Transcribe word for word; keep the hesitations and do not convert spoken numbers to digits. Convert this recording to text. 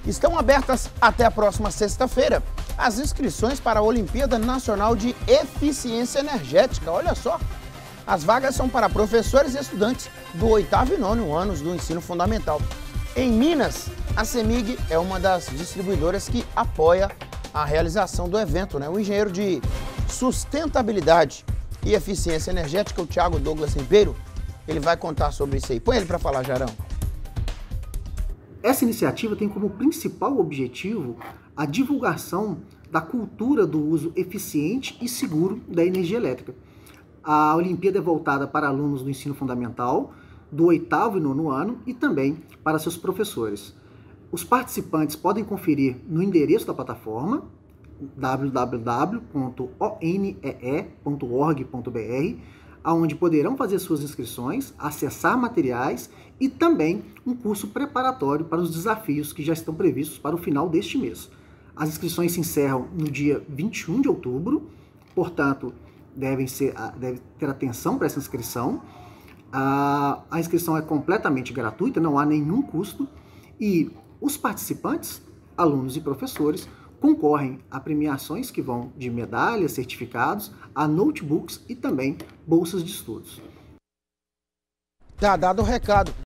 Estão abertas até a próxima sexta-feira as inscrições para a Olimpíada Nacional de Eficiência Energética. Olha só, as vagas são para professores e estudantes do oitavo e nono anos do ensino fundamental. Em Minas, a CEMIG é uma das distribuidoras que apoia a realização do evento, né? O engenheiro de sustentabilidade e eficiência energética, o Thiago Douglas Ribeiro, ele vai contar sobre isso aí. Põe ele para falar, Jarão. Essa iniciativa tem como principal objetivo a divulgação da cultura do uso eficiente e seguro da energia elétrica. A Olimpíada é voltada para alunos do ensino fundamental, do oitavo e nono ano e também para seus professores. Os participantes podem conferir no endereço da plataforma w w w ponto o n e e ponto org ponto b r, onde poderão fazer suas inscrições, acessar materiais e também um curso preparatório para os desafios que já estão previstos para o final deste mês. As inscrições se encerram no dia vinte e um de outubro, portanto, devem ser, deve ter atenção para essa inscrição. A, a inscrição é completamente gratuita, não há nenhum custo e os participantes, alunos e professores, concorrem a premiações que vão de medalhas, certificados, a notebooks e também bolsas de estudos. Tá dado o recado.